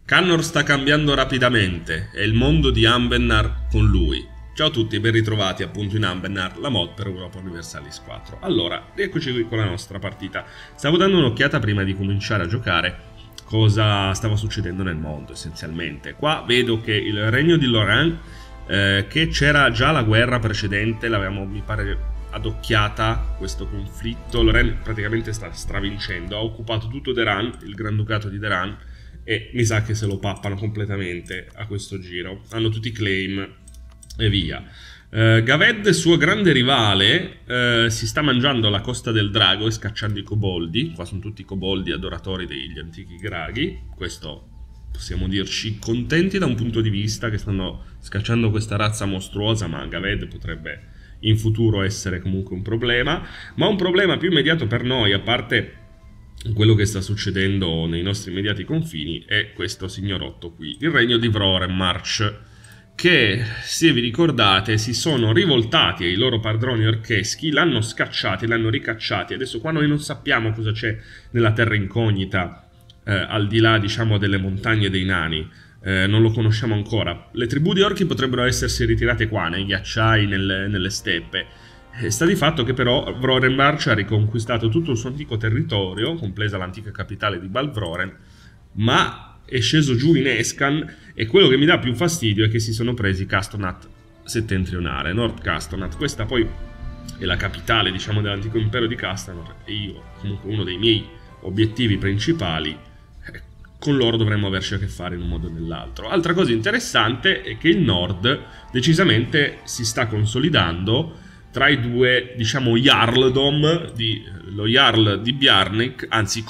Cannor sta cambiando rapidamente e il mondo di Anbenar con lui. Ciao a tutti e ben ritrovati appunto in Anbenar, la mod per Europa Universalis 4. Allora, rieccoci qui con la nostra partita. Stavo dando un'occhiata prima di cominciare a giocare cosa stava succedendo nel mondo essenzialmente. Qua vedo che il regno di Lorraine, che c'era già la guerra precedente, l'avevamo mi pare adocchiata questo conflitto. Lorraine praticamente sta stravincendo, ha occupato tutto Deran, il Granducato di Deran, e mi sa che se lo pappano completamente a questo giro. Hanno tutti i claim e via. Gaved, suo grande rivale, si sta mangiando la Costa del Drago e scacciando i coboldi. Qua sono tutti coboldi adoratori degli antichi draghi. Questo possiamo dirci contenti da un punto di vista che stanno scacciando questa razza mostruosa, ma Gaved potrebbe in futuro essere comunque un problema. Ma un problema più immediato per noi, a parte quello che sta succedendo nei nostri immediati confini, è questo signorotto qui, il regno di Vrorenmarch, che, se vi ricordate, si sono rivoltati ai loro padroni orcheschi, l'hanno scacciati, l'hanno ricacciati. Adesso qua noi non sappiamo cosa c'è nella terra incognita, al di là, diciamo, delle montagne dei nani. Non lo conosciamo ancora. Le tribù di orchi potrebbero essersi ritirate qua, nei ghiacciai, nelle steppe. Sta di fatto che però Vrorenmarch ha riconquistato tutto il suo antico territorio, compresa l'antica capitale di Balvroren, ma è sceso giù in Escan, e quello che mi dà più fastidio è che si sono presi Castonat settentrionale, Nord Castonat. Questa poi è la capitale, diciamo, dell'antico impero di Castanor, e io, comunque, uno dei miei obiettivi principali, con loro dovremmo averci a che fare in un modo o nell'altro. Altra cosa interessante è che il Nord decisamente si sta consolidando tra i due, diciamo, Jarldom, lo Jarl di Bjarnik, anzi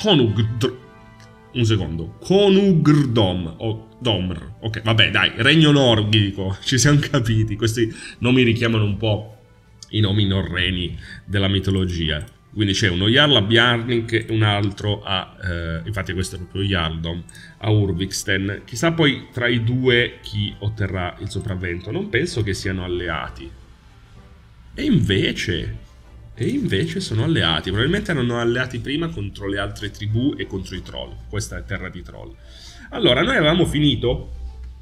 Konugrdom, o Domr, ok, vabbè dai, regno nordico, ci siamo capiti, questi nomi richiamano un po' i nomi norreni della mitologia. Quindi c'è uno Jarl a Bjarnik e un altro a, infatti questo è proprio Jarldom, a Urviksten. Chissà poi tra i due chi otterrà il sopravvento, non penso che siano alleati. E invece sono alleati. Probabilmente erano alleati prima contro le altre tribù e contro i troll. Questa è terra di troll. Allora, noi avevamo finito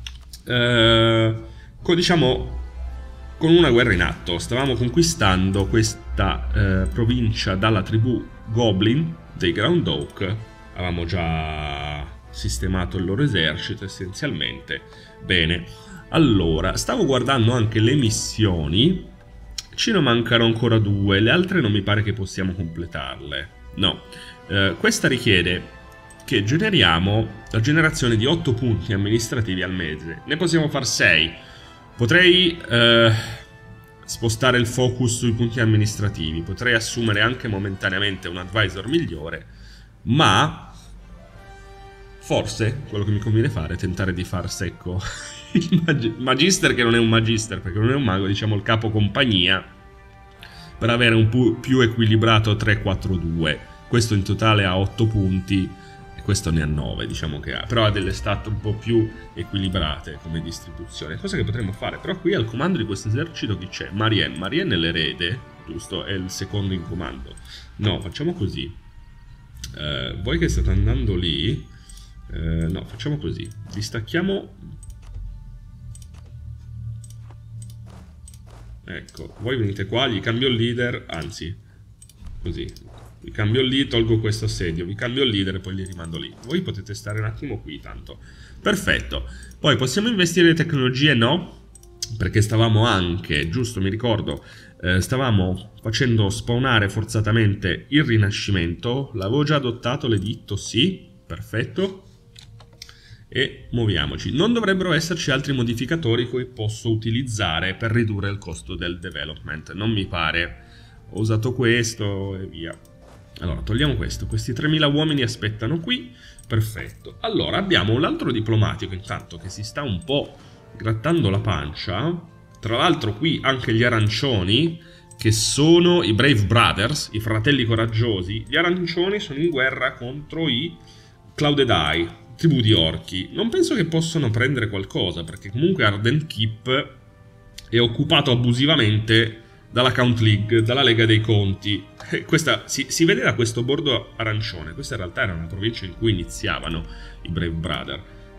diciamo, con una guerra in atto. Stavamo conquistando questa provincia dalla tribù Goblin dei Ground Oak. Avevamo già sistemato il loro esercito essenzialmente. Bene. Allora, stavo guardando anche le missioni. Ce ne mancano ancora due, le altre non mi pare che possiamo completarle. No, questa richiede che generiamo la generazione di 8 punti amministrativi al mese. Ne possiamo far 6. Potrei spostare il focus sui punti amministrativi, potrei assumere anche momentaneamente un advisor migliore, ma forse quello che mi conviene fare è tentare di far secco il magister, che non è un magister perché non è un mago, diciamo il capo compagnia, per avere un più equilibrato 3-4-2. Questo in totale ha 8 punti e questo ne ha 9, diciamo che ha, però ha delle stat un po' più equilibrate come distribuzione, cosa che potremmo fare. Però qui al comando di questo esercito chi c'è? Marien è l'erede, giusto? È il secondo in comando. No, facciamo così, voi che state andando lì, no, facciamo così, distacchiamo. Ecco, voi venite qua, gli cambio il leader, anzi, così, vi cambio il leader, tolgo questo assedio, vi cambio il leader e poi li rimando lì. Voi potete stare un attimo qui, tanto. Perfetto. Poi possiamo investire le tecnologie? No, perché stavamo anche, giusto, mi ricordo, stavamo facendo spawnare forzatamente il rinascimento. L'avevo già adottato l'editto, sì, perfetto. E muoviamoci. Non dovrebbero esserci altri modificatori che posso utilizzare per ridurre il costo del development, non mi pare. Ho usato questo e via. Allora, togliamo questo. Questi 3000 uomini aspettano qui. Perfetto. Allora, abbiamo un altro diplomatico intanto che si sta un po' grattando la pancia. Tra l'altro qui anche gli arancioni, che sono i Brave Brothers, i fratelli coraggiosi. Gli arancioni sono in guerra contro i Cloudedai, tribù di orchi. Non penso che possano prendere qualcosa, perché comunque Ardent Keep è occupato abusivamente dalla Count League, dalla Lega dei Conti. Questa si vede da questo bordo arancione. Questa in realtà era una provincia in cui iniziavano i Brave Brother.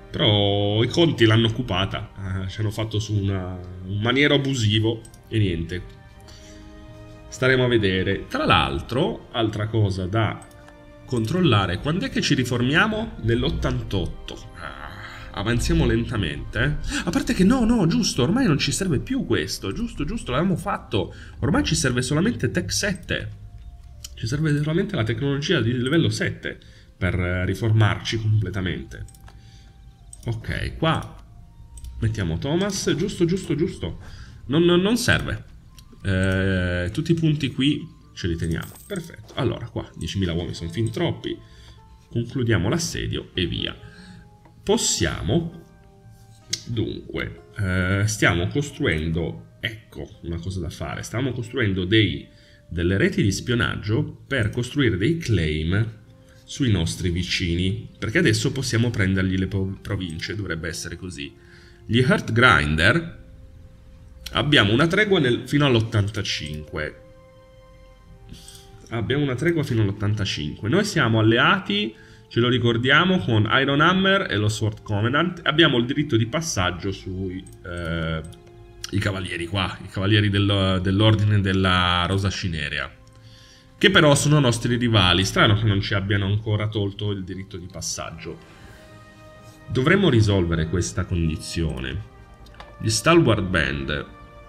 Però i conti l'hanno occupata, ci hanno fatto su un maniero abusivo e niente. Staremo a vedere. Tra l'altro, altra cosa da controllare, quando è che ci riformiamo? Nell'88. Avanziamo lentamente. A parte che no, giusto, ormai non ci serve più questo. Giusto, l'avevamo fatto. Ormai ci serve solamente Tech 7. Ci serve solamente la tecnologia di livello 7 per riformarci completamente. Ok, qua mettiamo Thomas. Giusto. Non serve. Tutti i punti qui ce li teniamo. Perfetto. Allora, qua 10.000 uomini sono fin troppi. Concludiamo l'assedio e via. Possiamo, dunque, stiamo costruendo, ecco una cosa da fare, stiamo costruendo delle reti di spionaggio per costruire dei claim sui nostri vicini, perché adesso possiamo prendergli le province, dovrebbe essere così. Gli Heart Grinder, abbiamo una tregua fino all'85. Abbiamo una tregua fino all'85. Noi siamo alleati, ce lo ricordiamo, con Iron Hammer e lo Sword Covenant. Abbiamo il diritto di passaggio sui i cavalieri qua, i cavalieri dell'ordine della Rosa Cinerea, che però sono nostri rivali. Strano che non ci abbiano ancora tolto il diritto di passaggio. Dovremmo risolvere questa condizione. Gli Stalwart Band.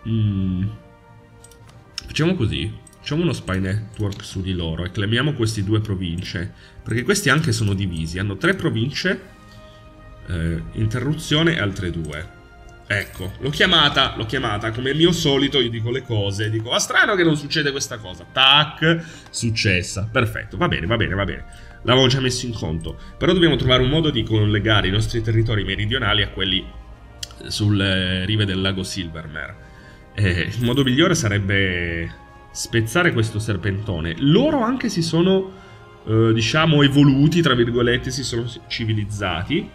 Facciamo così. Facciamo uno spy network su di loro e claimiamo queste due province, perché questi anche sono divisi, hanno 3 province, interruzione e altre 2. Ecco, l'ho chiamata, come mio solito io dico le cose, dico, strano che non succede questa cosa, tac, successa, perfetto, va bene, l'avevo già messo in conto, però dobbiamo trovare un modo di collegare i nostri territori meridionali a quelli sulle rive del lago Silvermere. Il modo migliore sarebbe spezzare questo serpentone. Loro anche si sono, diciamo, evoluti, tra virgolette, si sono civilizzati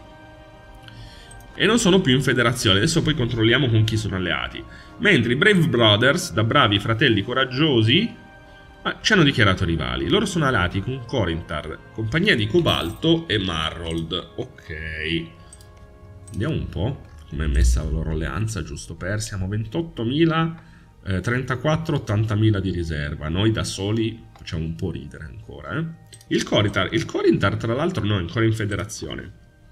e non sono più in federazione. Adesso poi controlliamo con chi sono alleati. Mentre i Brave Brothers, da bravi fratelli coraggiosi, ci hanno dichiarato rivali. Loro sono alleati con Corinthar, Compagnia di Cobalto e Marrold. Ok, vediamo un po' come è messa la loro alleanza, giusto per... Siamo 28.000... 34, 80.000 di riserva. Noi da soli facciamo un po' ridere ancora. Il Corinthar tra l'altro non è ancora in federazione.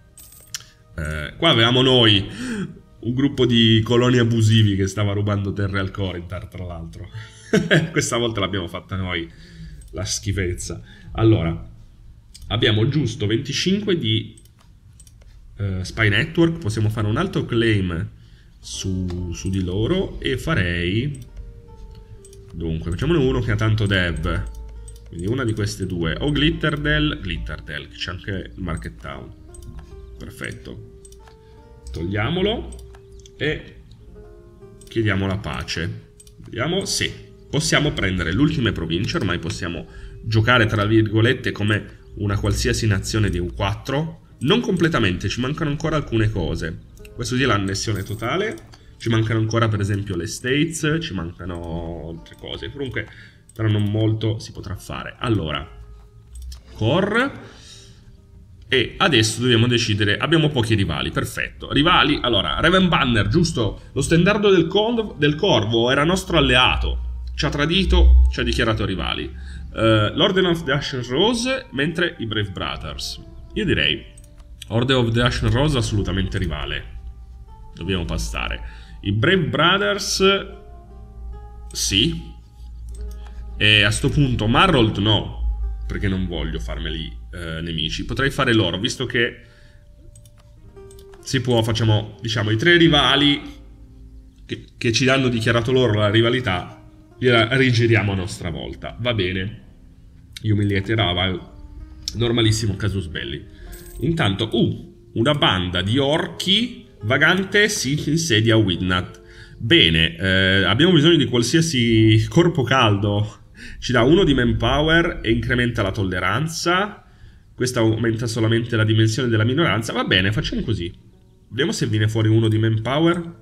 Qua avevamo noi un gruppo di coloni abusivi che stava rubando terre al Corinthar, tra l'altro. Questa volta l'abbiamo fatta noi, la schifezza. Allora, abbiamo giusto 25 di Spy Network. Possiamo fare un altro claim su di loro e farei, dunque facciamone uno che ha tanto dev, quindi una di queste due, o Glitterdale, che c'è anche il Market Town. Perfetto, togliamolo e chiediamo la pace. Vediamo se possiamo prendere le ultime province. Ormai possiamo giocare tra virgolette come una qualsiasi nazione di U4, non completamente, ci mancano ancora alcune cose. Questo sì è l'annessione totale, ci mancano ancora per esempio le States, ci mancano altre cose, comunque tra non molto si potrà fare. Allora, Core, e adesso dobbiamo decidere, abbiamo pochi rivali, perfetto. Rivali, allora, Raven Banner, giusto, lo stendardo del Corvo era nostro alleato, ci ha tradito, ci ha dichiarato rivali. L'Orden of the Ashen Rose, mentre i Brave Brothers. Io direi, Order of the Ashen Rose assolutamente rivale. Dobbiamo passare. I Brave Brothers sì. E a sto punto Marrold no, perché non voglio farmeli nemici. Potrei fare loro, visto che si può, facciamo, diciamo, i 3 rivali che ci hanno dichiarato loro la rivalità, la rigiriamo a nostra volta. Va bene. Humiliate Raval, normalissimo casus belli. Intanto, una banda di orchi vagante si insedia a Widnat. Bene, abbiamo bisogno di qualsiasi corpo caldo. Ci dà 1 di manpower e incrementa la tolleranza. Questa aumenta solamente la dimensione della minoranza. Va bene, facciamo così. Vediamo se viene fuori 1 di manpower.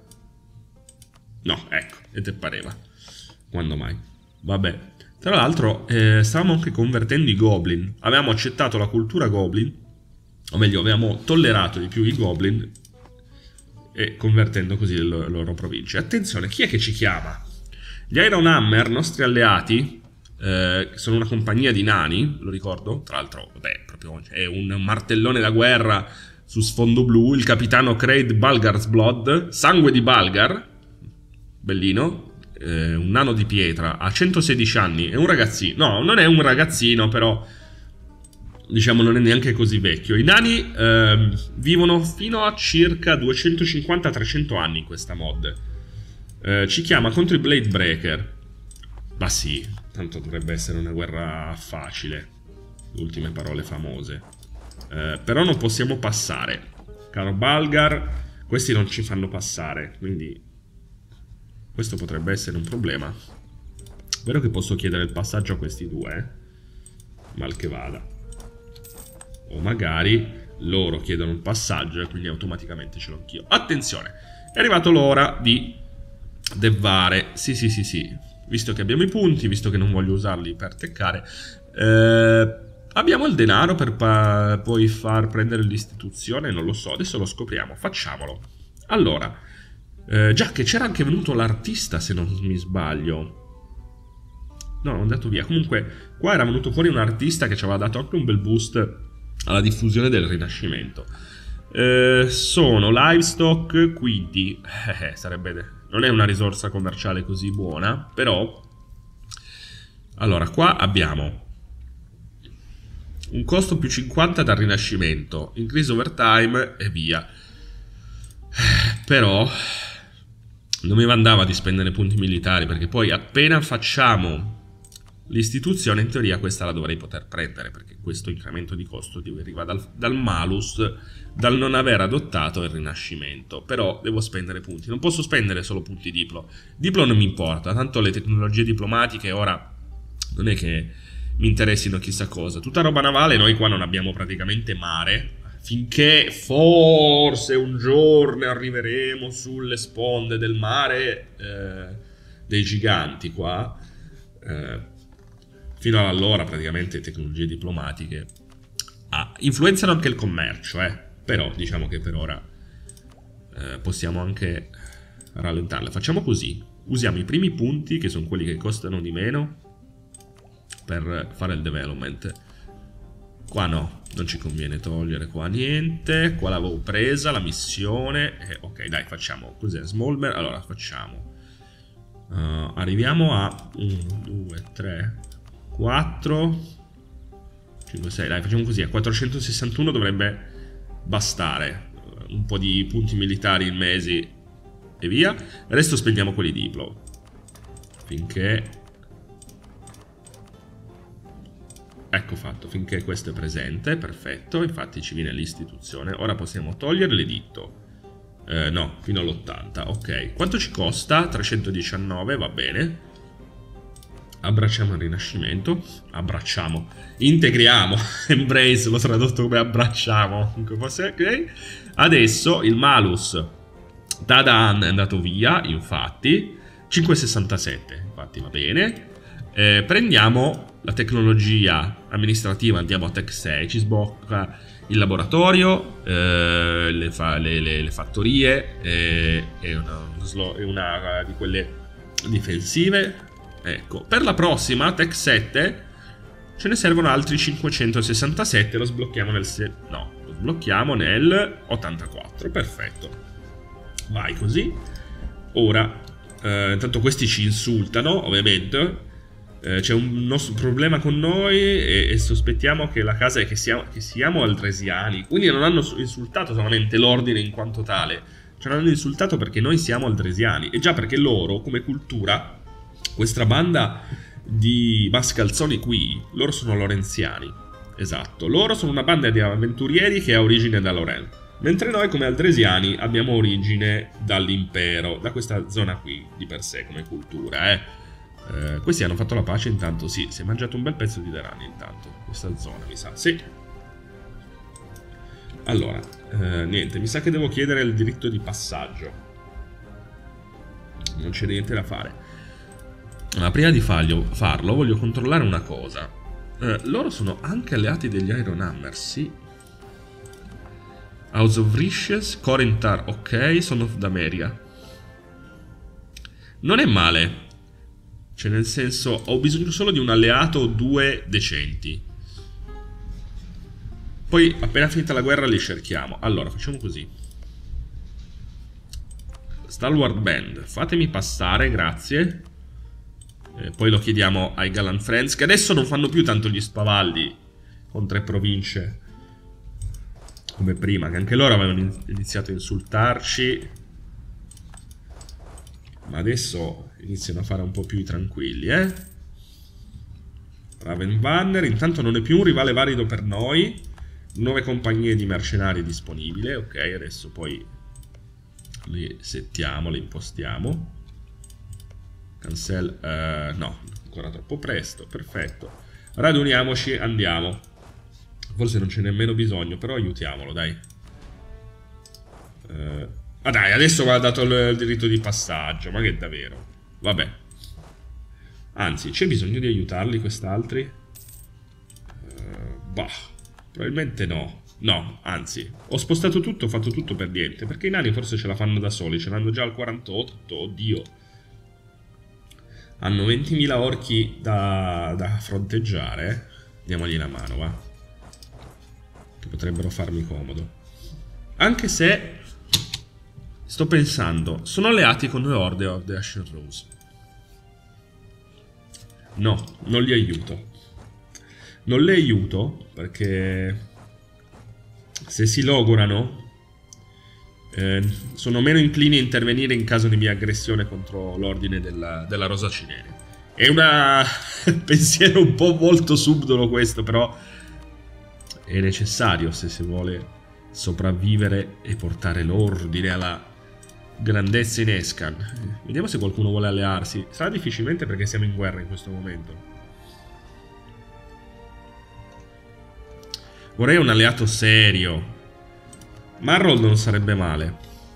No, ecco, e te pareva. Quando mai? Vabbè. Tra l'altro, stavamo anche convertendo i goblin. Avevamo accettato la cultura goblin. o meglio avevamo tollerato di più i Goblin e convertendo così le loro province. Attenzione, chi è che ci chiama? Gli Iron Hammer, nostri alleati, sono una compagnia di nani, lo ricordo, tra l'altro, vabbè, proprio è un martellone da guerra su sfondo blu, il capitano Kraid Balgar's Blood, sangue di Balgar, bellino, un nano di pietra, ha 116 anni, è un ragazzino, no, non è un ragazzino, però diciamo non è neanche così vecchio. I nani vivono fino a circa 250-300 anni in questa mod. Ci chiama contro i Blade Breaker. Ma sì, tanto dovrebbe essere una guerra facile. Le ultime parole famose. Però non possiamo passare. Caro Balgar, questi non ci fanno passare. Quindi questo potrebbe essere un problema. Vero che posso chiedere il passaggio a questi due? Mal che vada. O magari loro chiedono il passaggio e quindi automaticamente ce l'ho anch'io. Attenzione, è arrivato l'ora di devare. Sì. Visto che abbiamo i punti, visto che non voglio usarli per teccare, abbiamo il denaro per poi far prendere l'istituzione? Non lo so, adesso lo scopriamo, facciamolo. Allora, già che c'era anche venuto l'artista, se non mi sbaglio. No, è andato via. Comunque, qua era venuto fuori un artista che ci aveva dato anche un bel boost alla diffusione del Rinascimento. Sono livestock, quindi sarebbe... Non è una risorsa commerciale così buona, però... Allora, qua abbiamo un costo più 50 dal Rinascimento, increase over time e via. Però non mi andava di spendere punti militari, perché poi appena facciamo l'istituzione, in teoria questa la dovrei poter prendere, perché questo incremento di costo deriva dal malus, dal non aver adottato il Rinascimento. Però devo spendere punti, non posso spendere solo punti diplo. Diplo non mi importa, tanto le tecnologie diplomatiche ora non è che mi interessino chissà cosa. Tutta roba navale, noi qua non abbiamo praticamente mare, finché forse un giorno arriveremo sulle sponde del mare dei giganti qua. Fino ad allora praticamente tecnologie diplomatiche influenzano anche il commercio, però diciamo che per ora possiamo anche rallentarle. Facciamo così, usiamo i primi punti, che sono quelli che costano di meno, per fare il development. Qua no, non ci conviene togliere qua niente. Qua l'avevo presa la missione, ok dai, facciamo cos'è, Smallmer. Allora facciamo arriviamo a 1, 2, 3, 4, 5, 6, dai, facciamo così, a 461 dovrebbe bastare. Un po' di punti militari in mesi e via. Il resto spendiamo quelli diplo, finché... Ecco fatto, finché questo è presente, perfetto, infatti ci viene l'istituzione. Ora possiamo togliere l'editto. No, fino all'80, ok. Quanto ci costa? 319, va bene. Abbracciamo il Rinascimento. Abbracciamo. Integriamo. Embrace, l'ho tradotto come abbracciamo. Ok. Adesso il malus Dadan è andato via, infatti. 567, infatti va bene. Prendiamo la tecnologia amministrativa, andiamo a Tech 6, ci sblocca il laboratorio, le fattorie e una di quelle difensive. Ecco, per la prossima Tech 7 ce ne servono altri 567, lo sblocchiamo nel lo sblocchiamo nel 84, perfetto. Vai così. Ora intanto questi ci insultano, ovviamente. C'è un nostro problema con noi e sospettiamo che la casa è che siamo aldresiani. Quindi non hanno insultato solamente l'ordine in quanto tale, ci hanno insultato perché noi siamo aldresiani. E già perché loro, come cultura, questa banda di mascalzoni qui, loro sono lorenziani. Esatto, loro sono una banda di avventurieri che ha origine da Lorraine, mentre noi come aldresiani abbiamo origine dall'impero, da questa zona qui di per sé come cultura, questi hanno fatto la pace intanto, sì, si è mangiato un bel pezzo di Derani intanto, questa zona mi sa, sì. Allora, niente, mi sa che devo chiedere il diritto di passaggio. Non c'è niente da fare. Ma prima di farlo voglio controllare una cosa. Loro sono anche alleati degli Iron Hammer, sì. House of Riches, Corinthar, ok, Son of Dameria. Non è male. Cioè, nel senso, ho bisogno solo di un alleato o due decenti. Poi, appena finita la guerra, li cerchiamo. Allora, facciamo così. Stalwart Band, fatemi passare, grazie. Poi lo chiediamo ai Gallant Friends, che adesso non fanno più tanto gli spavaldi con 3 province come prima, che anche loro avevano iniziato a insultarci, ma adesso iniziano a fare un po' più i tranquilli, Ravenvanner intanto non è più un rivale valido per noi. 9 compagnie di mercenari disponibili. Ok, adesso poi li settiamo, li impostiamo. Cancel, no, ancora troppo presto. Perfetto, raduniamoci, andiamo. Forse non c'è nemmeno bisogno, però aiutiamolo, dai. Ah dai, adesso mi ha dato il diritto di passaggio, ma che davvero? Vabbè. Anzi, c'è bisogno di aiutarli quest'altri? Bah, probabilmente no. No, anzi, ho spostato tutto, ho fatto tutto per niente, perché i nani forse ce la fanno da soli, ce l'hanno già al 48, oddio. Hanno 20.000 orchi da fronteggiare, diamogli una mano, va. Che potrebbero farmi comodo. Anche se sto pensando, sono alleati con le Horde of the Ashen Rose. No, non li aiuto. Non li aiuto perché se si logorano sono meno inclini a intervenire in caso di mia aggressione contro l'ordine della Rosa Cinere. È un pensiero un po' molto subdolo questo, però è necessario se si vuole sopravvivere e portare l'ordine alla grandezza in Escan. Vediamo se qualcuno vuole allearsi. Sarà difficilmente perché siamo in guerra in questo momento. Vorrei un alleato serio. Marrold non sarebbe male.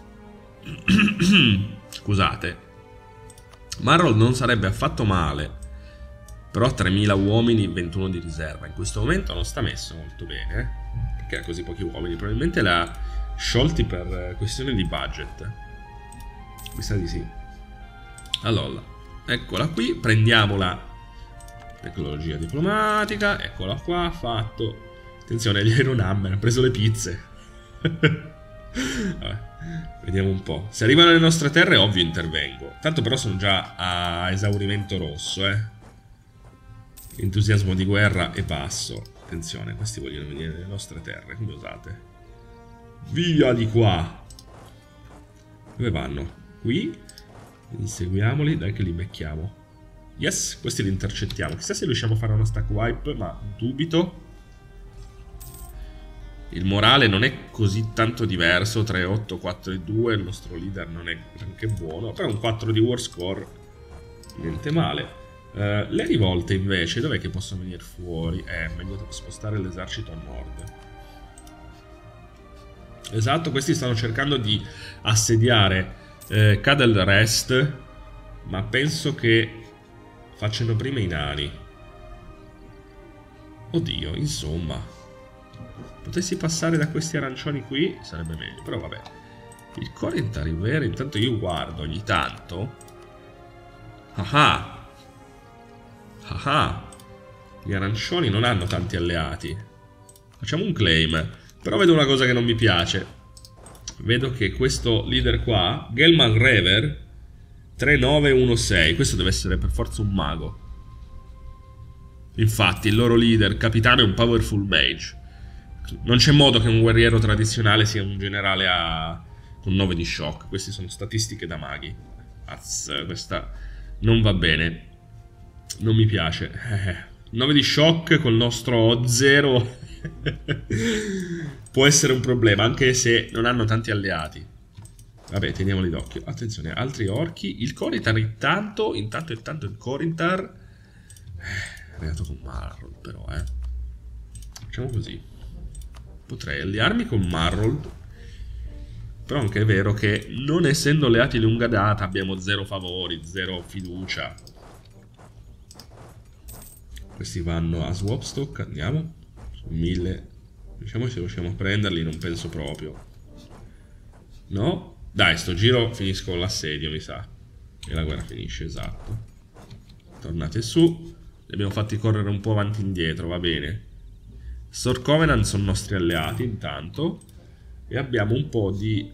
Scusate. Marrold non sarebbe affatto male. Però 3.000 uomini, 21 di riserva. In questo momento non sta messo molto bene. Perché ha così pochi uomini? Probabilmente l'ha sciolti per questione di budget. Mi sa di sì. Allora, eccola qui. Prendiamola. Tecnologia diplomatica. Eccola qua, fatto. Attenzione, gli Iron Hammer. Ha preso le pizze. Vabbè, vediamo un po'. Se arrivano alle nostre terre, ovvio intervengo. Tanto però sono già a esaurimento rosso, Entusiasmo di guerra e basso. Attenzione, questi vogliono venire nelle nostre terre. Come osate? Via di qua. Dove vanno? Qui. Inseguiamoli, dai che li becchiamo. Yes, questi li intercettiamo. Chissà se riusciamo a fare una stack wipe, ma dubito. Il morale non è così tanto diverso. 3-8, 4-2. Il nostro leader non è anche buono. Però un 4 di war score, niente male. Le rivolte invece, dov'è che possono venire fuori? Meglio spostare l'esercito a nord. Esatto, questi stanno cercando di assediare Cadel Rest, ma penso che facciano prima i nani. Oddio, insomma, potessi passare da questi arancioni qui sarebbe meglio, però vabbè. Il Corinthar Rivera, intanto io guardo ogni tanto. Gli arancioni non hanno tanti alleati. Facciamo un claim. Però vedo una cosa che non mi piace. Vedo che questo leader qua, Gelman Rever, 3916. Questo deve essere per forza un mago. Infatti il loro leader capitano è un powerful mage. Non c'è modo che un guerriero tradizionale sia un generale con 9 di shock. Queste sono statistiche da maghi. Questa non va bene. Non mi piace. 9 di shock col nostro 0 può essere un problema, anche se non hanno tanti alleati. Vabbè, teniamoli d'occhio. Attenzione, altri orchi. Il Corinthar intanto il Corinthar alleato con Marrold, però facciamo così. Potrei allearmi con Marrold, però anche è vero che non essendo alleati di lunga data abbiamo 0 favori, 0 fiducia. Questi vanno a Swapstock, andiamo. 1000 Diciamo se riusciamo a prenderli, non penso proprio. No? Dai, sto giro finisco con l'assedio, mi sa. E la guerra finisce, esatto. Tornate su. Li abbiamo fatti correre un po' avanti e indietro, va bene. Sword Covenant sono nostri alleati intanto. E abbiamo un po' di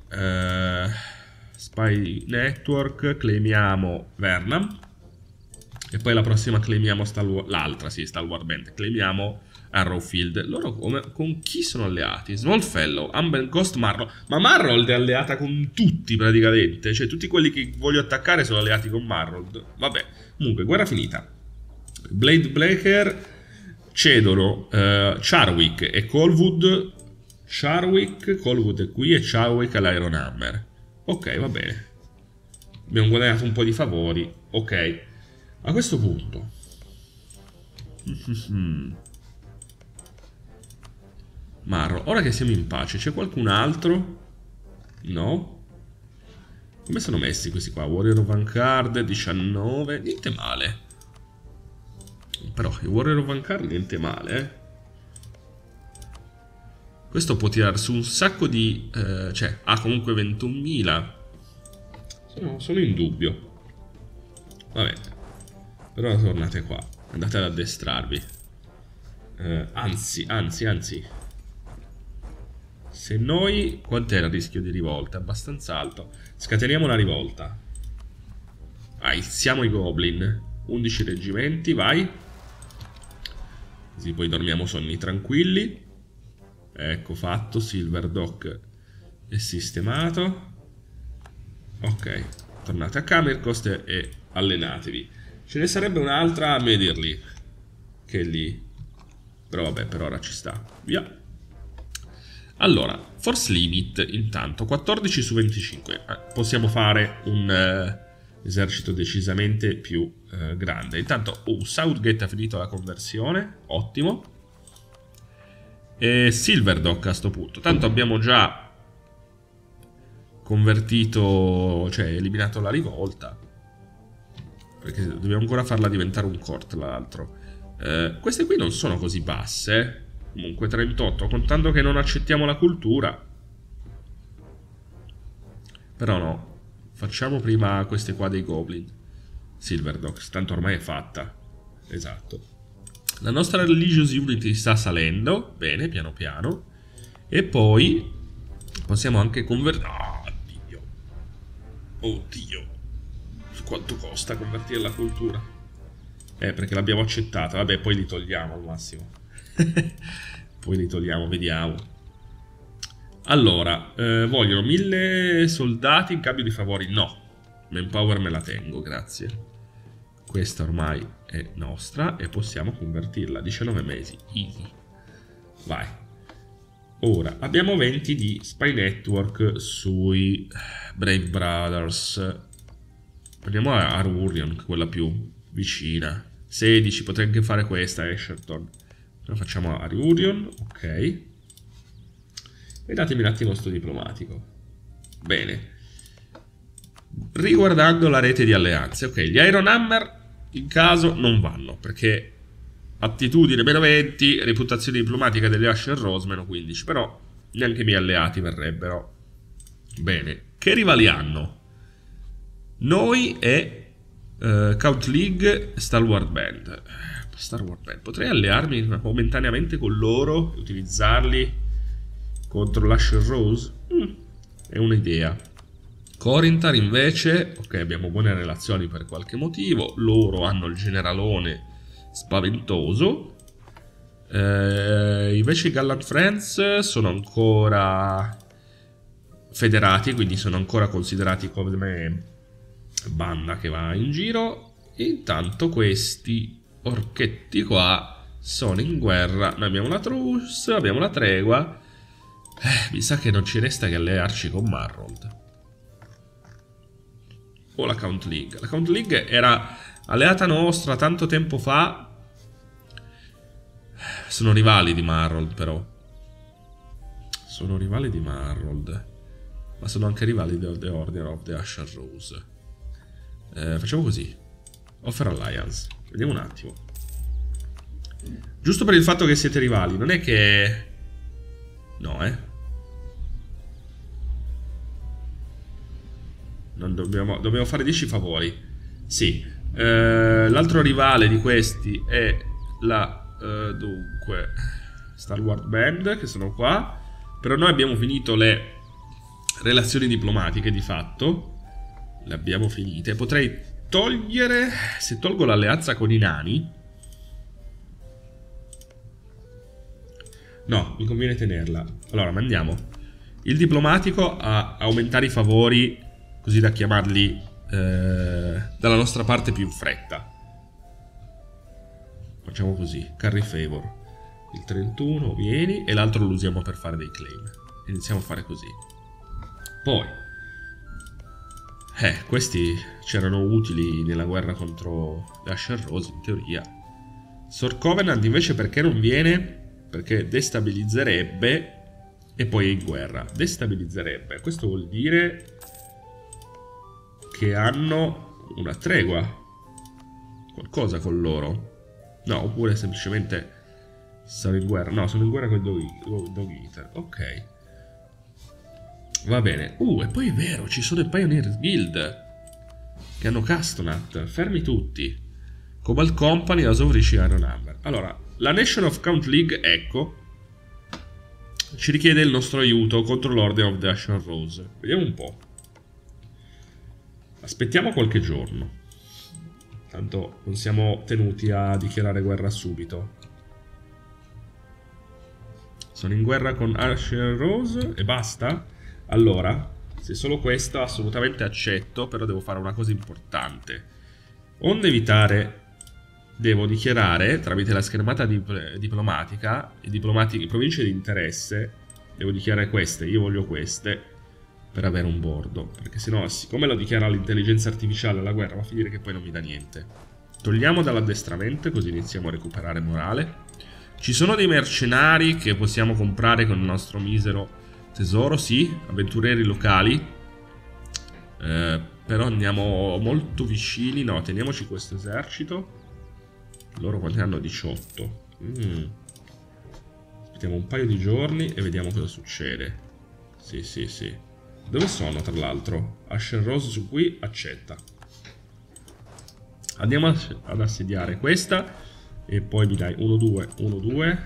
Spy Network. Claimiamo Vernam. E poi la prossima claimiamo l'altra, sì, Stalwart Band. Claimiamo Arrowfield. Loro con chi sono alleati? Smallfellow, Amber Ghost, Marrold. Ma Marrold è alleata con tutti praticamente. Cioè tutti quelli che voglio attaccare sono alleati con Marrold. Vabbè, comunque, guerra finita. Blade Breaker cedono Charwick e Colwood. Colwood è qui e Charwick all'Iron Hammer. Ok, va bene. Abbiamo guadagnato un po' di favori. Ok. A questo punto Marro, ora che siamo in pace, c'è qualcun altro? No? Come sono messi questi qua? Warrior of Vanguard 19, niente male. Però i Warrior of Vanguard niente male, eh. Questo può tirare su un sacco di cioè ha comunque 21.000. Sono in dubbio. Vabbè. Però tornate qua, andate ad addestrarvi. Anzi. Se noi... Quant'era il rischio di rivolta? Abbastanza alto. Scateniamo la rivolta. Siamo i Goblin. 11 reggimenti, vai. Così poi dormiamo sonni tranquilli. Ecco fatto, Silverdock è sistemato. Ok, tornate a Camercost e allenatevi. Ce ne sarebbe un'altra a Mederley, che è lì. Però vabbè, per ora ci sta. Via. Allora, Force Limit, intanto, 14 su 25. Possiamo fare un esercito decisamente più grande. Intanto, Southgate ha finito la conversione. Ottimo. E Silverdock a sto punto. Tanto abbiamo già convertito, cioè eliminato la rivolta. Perché dobbiamo ancora farla diventare un court, l'altro. Queste qui non sono così basse. Comunque 38, contando che non accettiamo la cultura. Però no. Facciamo prima queste qua dei Goblin. Silverdock, tanto ormai è fatta. Esatto. La nostra Religious Unity sta salendo. Bene, piano piano. E poi possiamo anche convertire... Oddio. Oddio. Quanto costa convertire la cultura? Perché l'abbiamo accettata. Vabbè, poi li togliamo al massimo. Poi li togliamo, vediamo. Allora, vogliono 1000 soldati in cambio di favori? No. Manpower me la tengo, grazie. Questa ormai è nostra e possiamo convertirla. 19 mesi, easy. Vai. Ora, abbiamo 20 di Spy Network sui Brave Brothers. Prendiamo Arurion, quella più vicina. 16, potrei anche fare questa, Escherton. Però facciamo Arurion, ok. E datemi un attimo sto diplomatico. Bene. Riguardando la rete di alleanze, ok, gli Iron Hammer in caso non vanno, perché attitudine meno 20, reputazione diplomatica degli Asher Rose meno 15, però neanche i miei alleati verrebbero. Bene, che rivali hanno? Noi e Count League Stalwart Band. Potrei allearmi momentaneamente con loro e utilizzarli contro l'Asher Rose? È un'idea. Corinthar invece, ok, abbiamo buone relazioni per qualche motivo. Loro hanno il generalone spaventoso. Invece i Gallant Friends sono ancora federati, quindi sono ancora considerati come banda che va in giro. E intanto questi orchetti qua sono in guerra. Noi abbiamo la truce, abbiamo la tregua. Mi sa che non ci resta che allearci con Marrold o la Count League. La Count League era alleata nostra tanto tempo fa. Sono rivali di Marrold, però. Sono rivali di Marrold, ma sono anche rivali di The Order of the Asher Rose. Facciamo così. Offer Alliance. Vediamo un attimo. Giusto per il fatto che siete rivali. Non è che No, non dobbiamo fare 10 favori. Sì. L'altro rivale di questi è la dunque Star Wars Band, che sono qua. Però noi abbiamo finito le relazioni diplomatiche di fatto. Le abbiamo finite. Potrei togliere, se tolgo l'alleanza con i nani. No, mi conviene tenerla. Allora, mandiamo il diplomatico a aumentare i favori, così da chiamarli dalla nostra parte più in fretta. Facciamo così, carry favor. Il 31, vieni, e l'altro lo usiamo per fare dei claim. Iniziamo a fare così. Poi, questi c'erano utili nella guerra contro le Asher Rose, in teoria. Sword Covenant invece perché non viene? Perché destabilizzerebbe e poi è in guerra. Destabilizzerebbe. Questo vuol dire che hanno una tregua. Qualcosa con loro. No, oppure semplicemente sono in guerra. No, sono in guerra con i Dog Eater. Ok. Va bene. E poi è vero, ci sono i Pioneer Guild che hanno Castonat. Fermi tutti. Cobalt Company, House of Rishi, Iron Hammer. Allora, la Nation of Count League, ecco, ci richiede il nostro aiuto contro l'Order of the Ashen Rose. Vediamo un po'. Aspettiamo qualche giorno. Tanto non siamo tenuti a dichiarare guerra subito. Sono in guerra con Ashen Rose e basta? Allora, se solo questo assolutamente accetto, però devo fare una cosa importante. Onde evitare... Devo dichiarare, tramite la schermata diplomatica, i province di interesse, devo dichiarare queste, io voglio queste, per avere un bordo. Perché sennò, siccome lo dichiara l'intelligenza artificiale alla guerra, va a finire che poi non mi dà niente. Togliamo dall'addestramento, così iniziamo a recuperare morale. Ci sono dei mercenari che possiamo comprare con il nostro misero tesoro, sì, avventurieri locali. Però andiamo molto vicini, no, teniamoci questo esercito. Loro quanti hanno? 18. Aspettiamo un paio di giorni e vediamo cosa succede. Sì, sì, sì. Dove sono, tra l'altro? Ashen Rose su qui, accetta. Andiamo ad assediare questa. E poi mi dai 1, 2, 1, 2,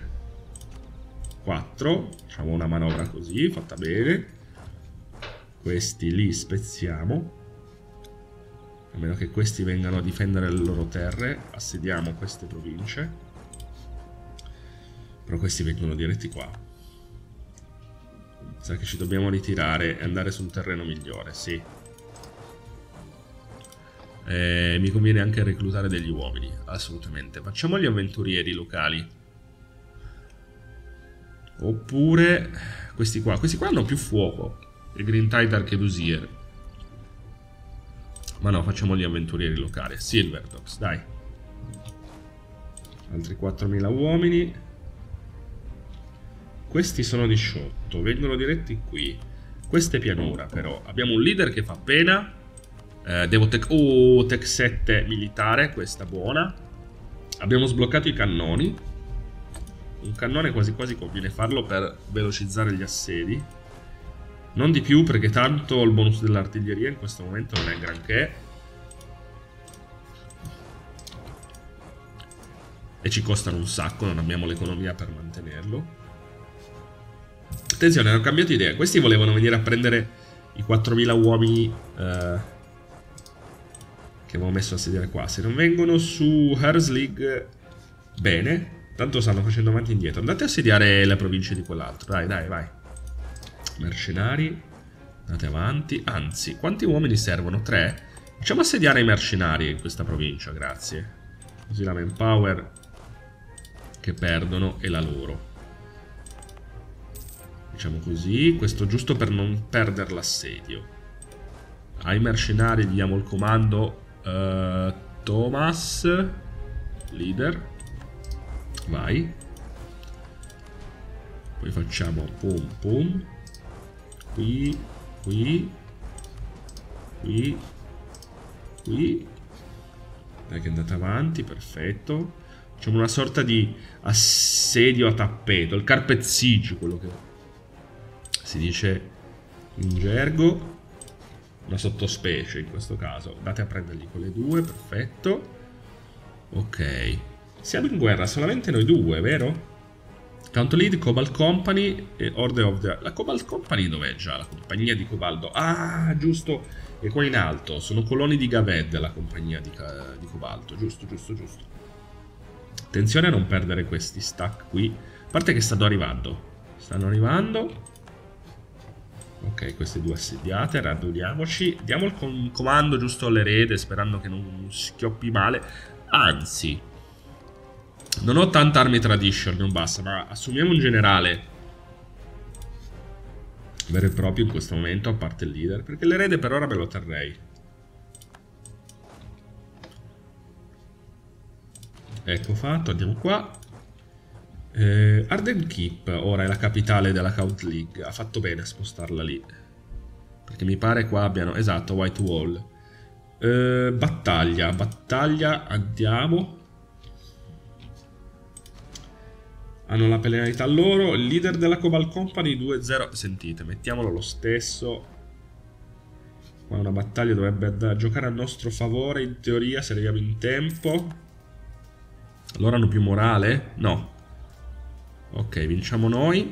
4. Facciamo una manovra così, fatta bene. Questi li spezziamo. A meno che questi vengano a difendere le loro terre. Assediamo queste province. Però questi vengono diretti qua. Sa che ci dobbiamo ritirare e andare su un terreno migliore, sì. Mi conviene anche reclutare degli uomini, assolutamente. Facciamo gli avventurieri locali. Oppure questi qua. Questi qua hanno più fuoco. Il Green Tide Arquebusier. Ma no, facciamo gli avventurieri locali. Silverdogs, dai. Altri 4.000 uomini. Questi sono 18. Vengono diretti qui. Questa è pianura, però. Abbiamo un leader che fa pena. Devo tech 7 militare. Questa buona. Abbiamo sbloccato i cannoni. Un cannone quasi quasi conviene farlo per velocizzare gli assedi. Non di più, perché tanto il bonus dell'artiglieria in questo momento non è granché. E ci costano un sacco, non abbiamo l'economia per mantenerlo. Attenzione, hanno cambiato idea. Questi volevano venire a prendere i 4.000 uomini che avevo messo a sedere qua. Se non vengono su Herslig, bene. Tanto stanno facendo avanti e indietro. Andate a assediare le province di quell'altro. Dai, dai, vai. Mercenari, andate avanti. Anzi, quanti uomini servono? 3? Facciamo assediare i mercenari in questa provincia, grazie. Così la manpower che perdono è la loro. Facciamo così. Questo giusto per non perdere l'assedio. Ai mercenari gli diamo il comando. Thomas, leader. Vai. Poi facciamo pum pum. Qui, qui, qui, qui. Dai che è andata avanti, perfetto. Facciamo una sorta di assedio a tappeto, il carpet siege, quello che si dice in gergo, una sottospecie in questo caso. Andate a prendergli quelle due, perfetto. Ok, siamo in guerra solamente noi due, vero? Count Lead, Cobalt Company e Order of the... La Cobalt Company dov'è già? La compagnia di Cobalto. Ah, giusto. E qua in alto. Sono coloni di Gaved, la compagnia di Cobalto. Giusto, giusto, giusto. Attenzione a non perdere questi stack qui. A parte che stanno arrivando. Stanno arrivando. Ok, queste due assediate. Raduniamoci. Diamo il comando giusto all'erede, sperando che non schioppi male. Anzi... Non ho tanta armi tradition, non basta, ma assumiamo un generale vero e proprio in questo momento, a parte il leader, perché l'erede per ora me lo terrei. Ecco fatto, andiamo qua. Arden Keep, ora è la capitale della Count League, ha fatto bene a spostarla lì. Perché mi pare qua abbiano, esatto, White Wall. Battaglia, andiamo. Hanno la penalità loro. Il leader della Cobalt Company 2-0. Sentite, mettiamolo lo stesso. Qua una battaglia dovrebbe giocare a nostro favore in teoria, se arriviamo in tempo. Loro hanno più morale? No. Ok, vinciamo noi.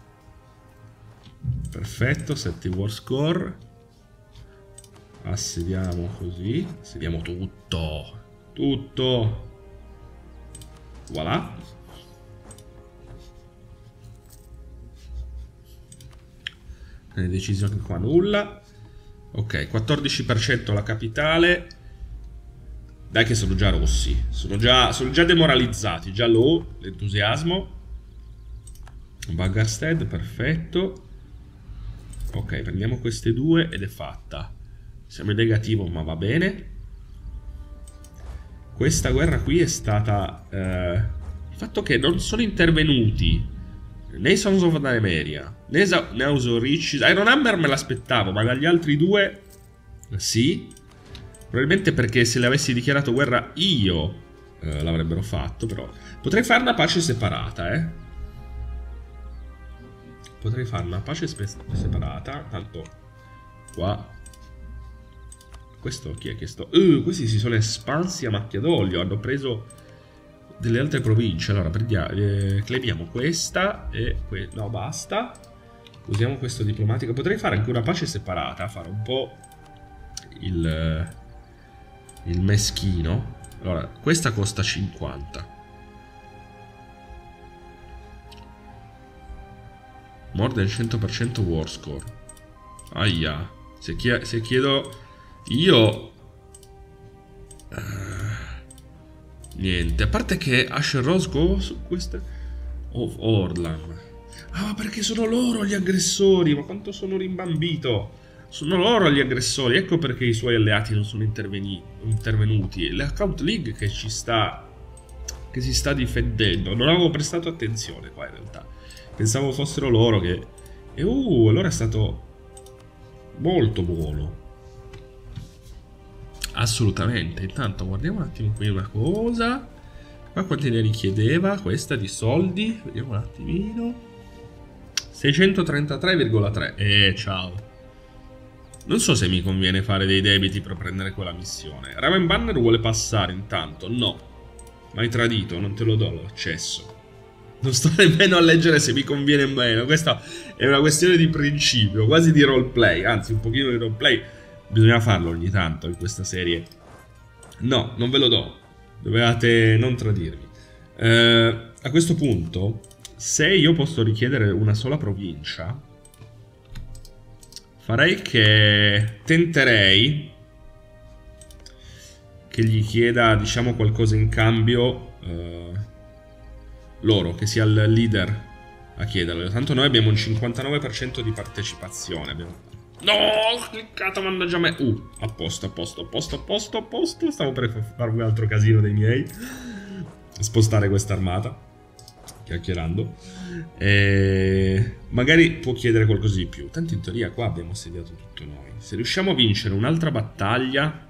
Perfetto, 7 war score. Assediamo così. Assediamo tutto. Tutto. Voilà. Decisione qua nulla. Ok, 14% la capitale. Dai che sono già rossi. Sono già demoralizzati. Già low l'entusiasmo. Baggerstead, perfetto. Ok, prendiamo queste due ed è fatta. Siamo in negativo ma va bene. Questa guerra qui è stata il fatto che non sono intervenuti né Sons of Nymeria né House of Riches. Iron Hammer me l'aspettavo, ma dagli altri due sì. Probabilmente perché se le avessi dichiarato guerra io l'avrebbero fatto. Però potrei fare una pace separata, Potrei fare una pace separata. Tanto qua. Questo chi è che sto? Questi si sono espansi a macchia d'olio. Hanno preso delle altre province. Allora claimiamo questa e no, basta. Usiamo questo diplomatico. Potrei fare anche una pace separata, fare un po' il meschino. Allora, questa costa 50. More del 100% war score. Aia. Se chiedo io niente, a parte che Asher Rose go su queste of Orlan. Ah, perché sono loro gli aggressori. Ma quanto sono rimbambito. Sono loro gli aggressori. Ecco perché i suoi alleati non sono intervenuti. La Count League che si sta difendendo. Non avevo prestato attenzione qua in realtà. Pensavo fossero loro che... allora è stato molto buono. Assolutamente. Intanto guardiamo un attimo qui una cosa. Qua quanti ne richiedeva questa di soldi? Vediamo un attimino. 633,3. Ciao. Non so se mi conviene fare dei debiti per prendere quella missione. Raven Banner vuole passare intanto. No. M'hai tradito, non te lo do l'accesso. Non sto nemmeno a leggere se mi conviene o meno. Questa è una questione di principio, quasi di roleplay. Anzi, un pochino di roleplay bisogna farlo ogni tanto in questa serie. No, non ve lo do. Dovevate non tradirmi. A questo punto, se io posso richiedere una sola provincia, farei che tenterei che gli chieda, diciamo, qualcosa in cambio. Loro, che sia il leader a chiederlo. Tanto noi abbiamo un 59% di partecipazione. No, ho cliccato, mannaggia me. A posto, a posto, a posto, a posto, a posto. Stavo per farmi un altro casino dei miei. Spostare questa armata, chiacchierando. Magari può chiedere qualcosa di più. Tanto in teoria qua abbiamo assediato tutto noi. Se riusciamo a vincere un'altra battaglia,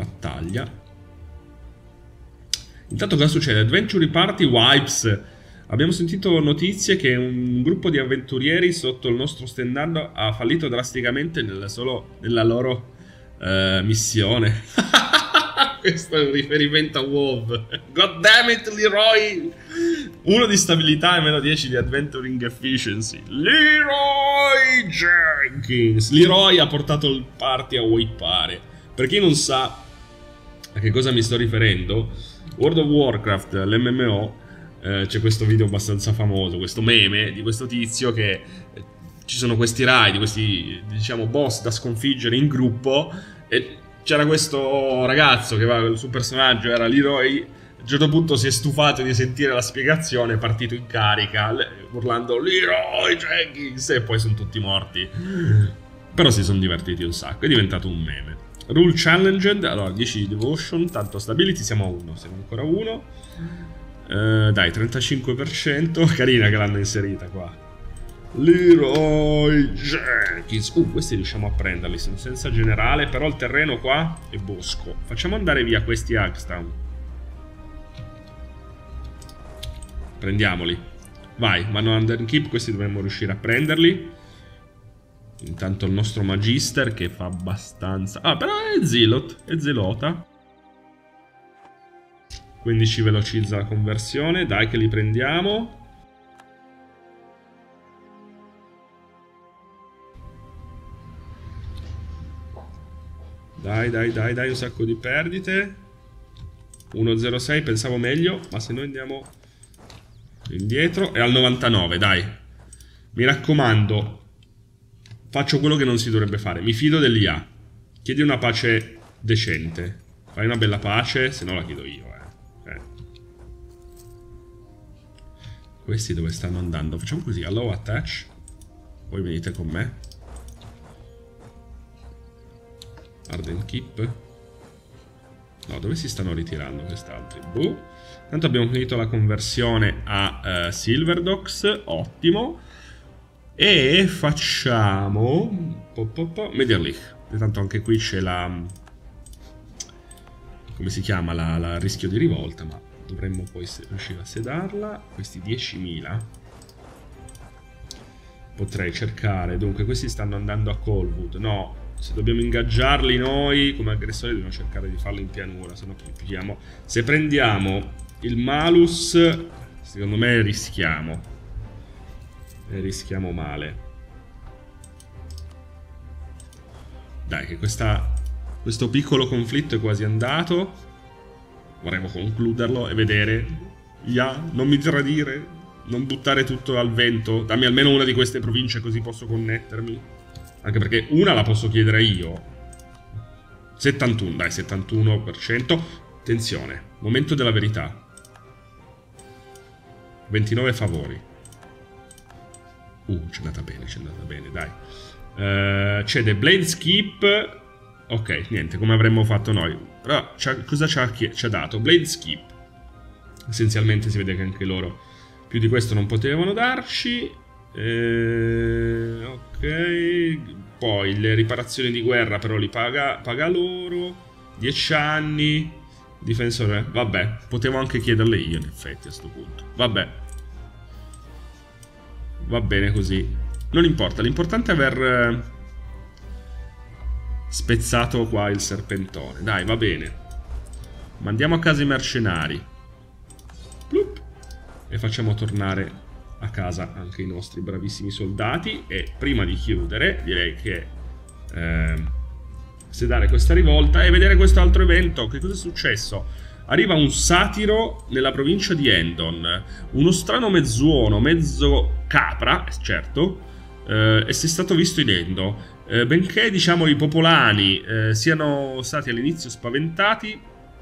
intanto cosa succede? Adventure Party wipes Abbiamo sentito notizie che un gruppo di avventurieri sotto il nostro stendard ha fallito drasticamente nella loro missione. Questo è un riferimento a WoW. God damn it, Leroy! 1 di stabilità e meno 10 di adventuring efficiency. Leroy Jenkins. Leroy ha portato il party a wipeare. Per chi non sa a che cosa mi sto riferendo, World of Warcraft, l'MMO, c'è questo video abbastanza famoso, questo meme di questo tizio che ci sono questi raid, questi diciamo boss da sconfiggere in gruppo, e c'era questo ragazzo che il suo personaggio era Leroy. A un certo punto si è stufato di sentire la spiegazione, è partito in carica urlando Leroy Jenkins, e poi sono tutti morti. Però si sono divertiti un sacco, è diventato un meme. Rule challenged, allora 10 di devotion, tanto stability, siamo a 1, siamo ancora a 1. Dai, 35%, carina che l'hanno inserita qua. Leroy Jenkins. Questi riusciamo a prenderli senza generale, però il terreno qua è bosco. Facciamo andare via questi Hagstown. Prendiamoli. Vai, vanno under keep, questi dovremmo riuscire a prenderli. Intanto il nostro Magister che fa abbastanza... Ah, però è Zealot, è Zelota. Quindi ci velocizza la conversione. Dai che li prendiamo. Dai, un sacco di perdite. 1,06, pensavo meglio, ma se noi andiamo indietro... È al 99, dai. Mi raccomando, faccio quello che non si dovrebbe fare. Mi fido dell'IA. Chiedi una pace decente. Fai una bella pace, se no la chiedo io, Questi dove stanno andando? Facciamo così, allow attach. Voi venite con me. Arden Keep. No, dove si stanno ritirando quest'altri? Boh. Tanto abbiamo finito la conversione a Silverdogs. Ottimo. E facciamo Mediarlich. Tanto anche qui c'è la... come si chiama? La rischio di rivolta, ma dovremmo poi riuscire a sedarla. Questi 10.000 potrei cercare. Dunque questi stanno andando a Colwood. No, se dobbiamo ingaggiarli noi come aggressori dobbiamo cercare di farlo in pianura, se no pigliamo. Se prendiamo il malus, secondo me rischiamo. E rischiamo male. Dai che questo piccolo conflitto è quasi andato. Vorremmo concluderlo e vedere. Non mi tradire, non buttare tutto al vento. Dammi almeno una di queste province così posso connettermi. Anche perché una la posso chiedere io. 71, dai, 71%. Attenzione, momento della verità. 29 favori. C'è andata bene, dai. C'è The Bladeskip. Ok, niente, come avremmo fatto noi. Però cosa ci ha dato? Bladeskip. Essenzialmente si vede che anche loro più di questo non potevano darci. Ok. Poi le riparazioni di guerra però li paga loro. 10 anni. Difensore. Vabbè, potevo anche chiederle io in effetti a sto punto. Vabbè. Va bene così. Non importa, l'importante è aver spezzato qua il serpentone. Dai, va bene. Mandiamo a casa i mercenari. Plup. E facciamo tornare a casa anche i nostri bravissimi soldati. E prima di chiudere direi che sedare questa rivolta e vedere questo altro evento. Che cosa è successo? Arriva un satiro nella provincia di Endon. Uno strano mezzuono, mezzo capra, certo, e si è stato visto in Endo. Benché diciamo i popolani siano stati all'inizio spaventati,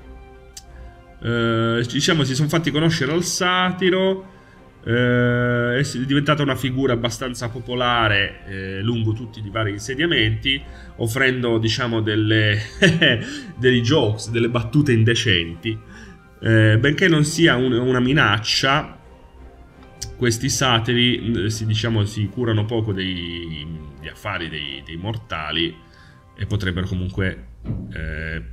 diciamo si sono fatti conoscere al satiro. È diventata una figura abbastanza popolare lungo tutti i vari insediamenti, offrendo diciamo dei jokes, delle battute indecenti. Benché non sia una minaccia, questi satiri si curano poco degli affari dei mortali e potrebbero comunque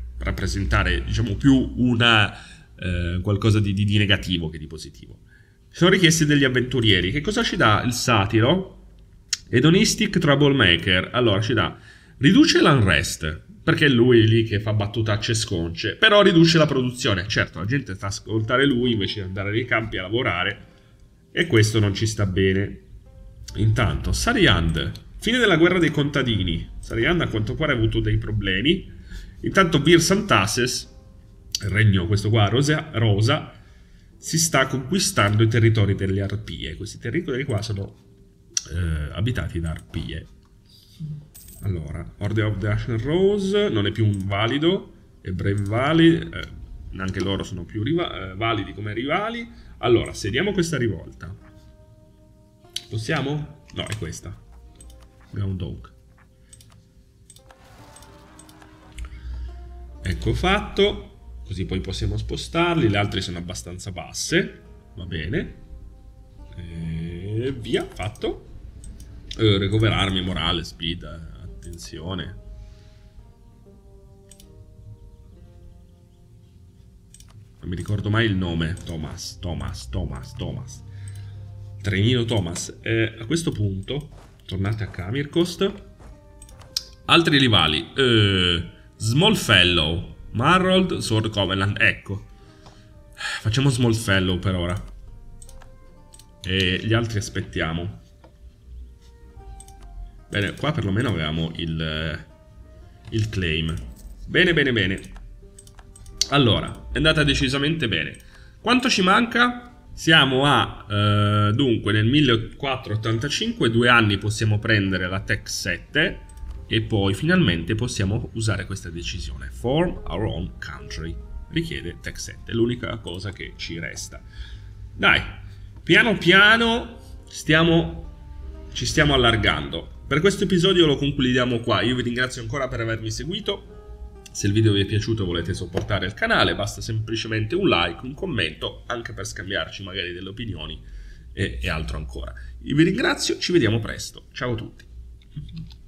rappresentare diciamo più qualcosa di negativo che di positivo. Sono richiesti degli avventurieri. Che cosa ci dà il satiro? Hedonistic Troublemaker. Allora ci dà riduce l'unrest, perché è lui lì che fa battutacce sconce, però riduce la produzione. Certo, la gente sta a ascoltare lui invece di andare nei campi a lavorare, e questo non ci sta bene. Intanto Sariand, fine della guerra dei contadini. Sariand a quanto pare ha avuto dei problemi. Intanto Bir Santases, il regno questo qua rosa, si sta conquistando i territori delle arpie. Questi territori qua sono abitati da arpie. Allora, Order of the Ashen Rose non è più un valido, e Brave Valley, anche loro sono più validi come rivali. Allora, sediamo questa rivolta. Possiamo? No, è questa. Ground Oak. Ecco fatto. Così poi possiamo spostarli. Le altre sono abbastanza basse. Va bene. E via, fatto. Recoverarmi, morale, speed, attenzione. Non mi ricordo mai il nome. Thomas. Trenino Thomas. A questo punto, tornate a Kamirkost. Altri rivali. Small Fellow. Marrold, Sword Covenant. Ecco. Facciamo Small Fellow per ora. E gli altri aspettiamo. Bene, qua perlomeno avevamo il claim. Bene. Allora, è andata decisamente bene. Quanto ci manca? Siamo a... dunque, nel 1485, 2 anni possiamo prendere la Tech 7 e poi finalmente possiamo usare questa decisione. Form our own country. Richiede Tech 7, è l'unica cosa che ci resta. Dai, piano piano ci stiamo allargando. Per questo episodio lo concludiamo qua. Io vi ringrazio ancora per avermi seguito. Se il video vi è piaciuto e volete supportare il canale, basta semplicemente un like, un commento, anche per scambiarci magari delle opinioni e altro ancora. Io vi ringrazio, ci vediamo presto. Ciao a tutti.